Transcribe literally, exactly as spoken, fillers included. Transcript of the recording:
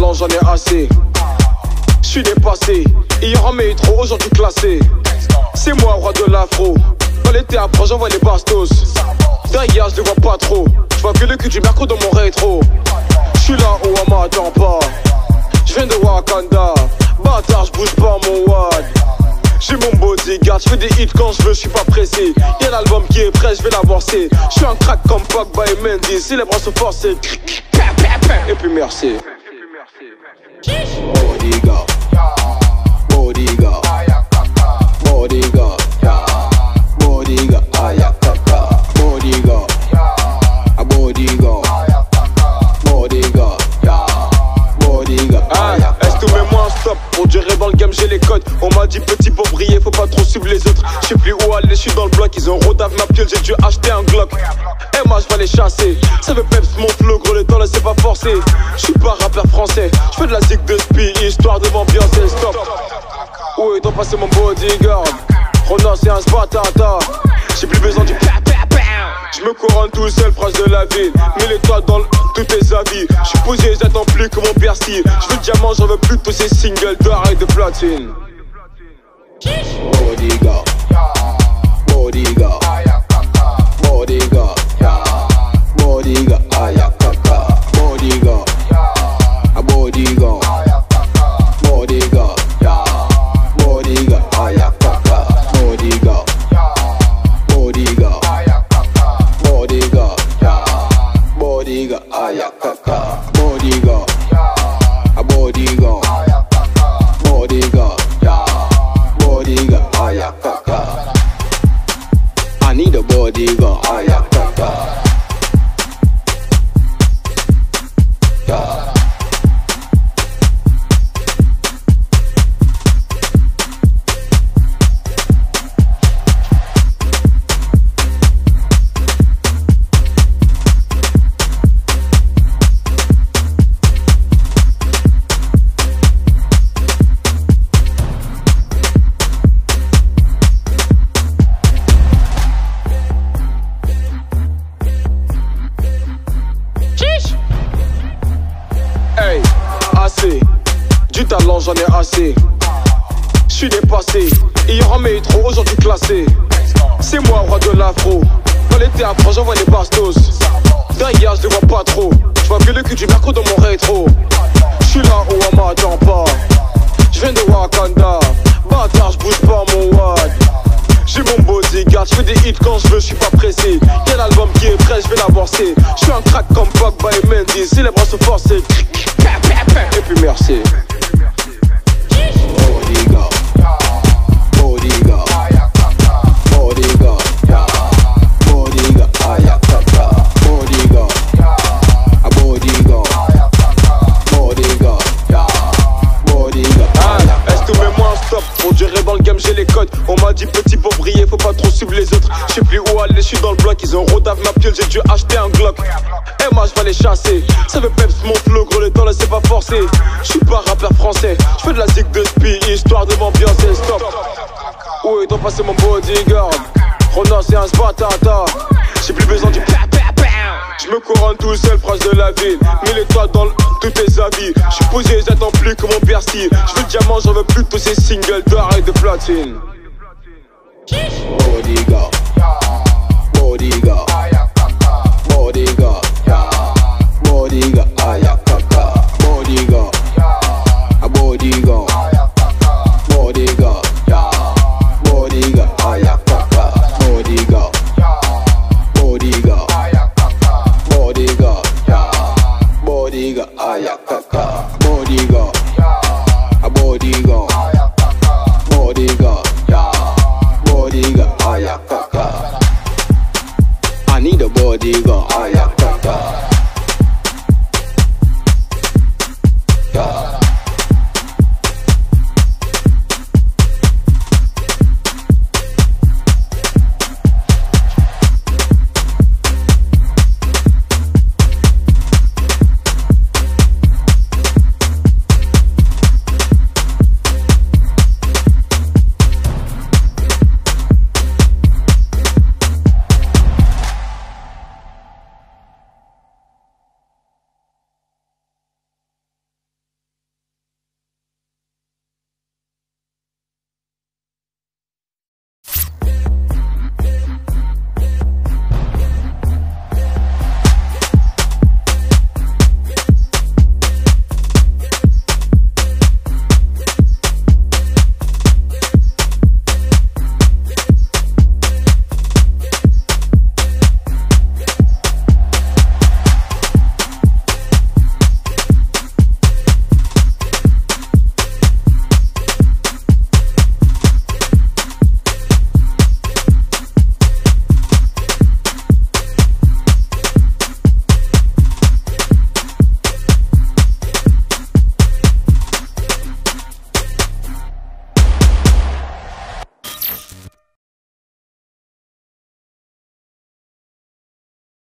talent, j'en ai assez. J'suis dépassé, hier en métro, aujourd'hui classé. C'est moi, roi de l'afro. Dans l'été après, j'envoie les bastos. Derrière, je les vois pas trop. J'vois que le cul du merco dans mon rétro. J'suis là où on m'attend pas. J'viens de Wakanda. Bâtard, j'bouge pas mon wad. J'ai mon bodyguard, j'fais des hits quand j'veux, j'suis pas pressé. Y'a l'album qui est prêt, j'vais l'avancer. J'suis un crack comme Pogba et Mendy. Si les bras sont forcés, et puis merci. Bodyguard, bodyguard, bodyguard, bodyguard, ayakaka, bodyguard, a bodyguard, bodyguard, bodyguard. Ah, est-ce que mets-moi un stop? Pour durer dans le game, j'ai les codes. On m'a dit petit pour briller, faut pas trop suivre les autres. J'sais plus où aller, j'suis dans le bloc. Ils ont rodave ma piole, j'ai dû acheter un Glock. Et moi j'vais les chasser. Ça veut peps mon flow, gros le temps là c'est pas forcé. J'suis pas rappeur français, j'fais de la zig de spi, histoire de m'ambiancer, stop. Où est ton passé mon bodyguard? Rona c'est un spatata. J'ai plus besoin du pa pa pa. J'me couronne tout seul, prince de la ville. Mille étoiles dans tous tes avis. J'suis posé, j'attends plus que mon persil. J'veux le diamant, j'en veux plus tous ces singles d'or et de platine. Bodyguard, bodyguard, bodyguard, bodyguard, ayakaka, bodyguard, a bodyguard, bodyguard, bodyguard, ayakaka, bodyguard, bodyguard, bodyguard, bodyguard, ayakaka, bodyguard, a bodyguard, bodyguard, bodyguard, ayakaka. I need a bodyguard, ayakaka. Yeah. Hey, assez. Du talent, j'en ai assez. J'suis dépassé. Hier en métro, aujourd'hui classé. C'est moi, roi de l'afro. Dans l'été après, j'envoie les bastos. Derrière, je les vois pas trop. J'vois que le cul du merco dans mon rétro. J'suis là où on m'attend pas. J'viens de Wakanda. Bâtard, j'bouge pas mon wad. J'ai mon bodyguard, j'fais des hits quand j'veux, j'suis pas pressé. Y'a l'album qui est prêt, j'vais l'avancer. J'suis un crack comme Pogba et Mendy. Si les bras sont forcés, et puis merci. Bodyguard, bodyguard, bodyguard, bodyguard, ayakaka, bodyguard, a bodyguard, bodyguard, bodyguard. Ah, est-ce que mets-moi un stop? Pour durer dans le game, j'ai les codes. On m'a dit petit pour briller, faut pas trop suivre les autres. J'sais plus où aller, j'suis dans le bloc. Ils ont rodave ma piole, j'ai dû acheter un Glock. Et moi j'vais les chasser. Ça veut peps mon flow, gros le temps là c'est pas forcé. J'suis pas rappeur français, j'fais de la zig de spi, histoire de m'ambiancer, stop. Où est ton passé mon bodyguard? Rona c'est un spatata. J'ai plus besoin du pa pa pa. J'me couronne tout seul, prince de la ville. Mille étoiles dans tous tes avis. J'suis posé, j'attends plus que mon persil. J'veux le diamant, j'en veux plus tous ces singles d'or et de platine. Bodyguard, bodyguard, bodyguard, bodyguard, ayakaka.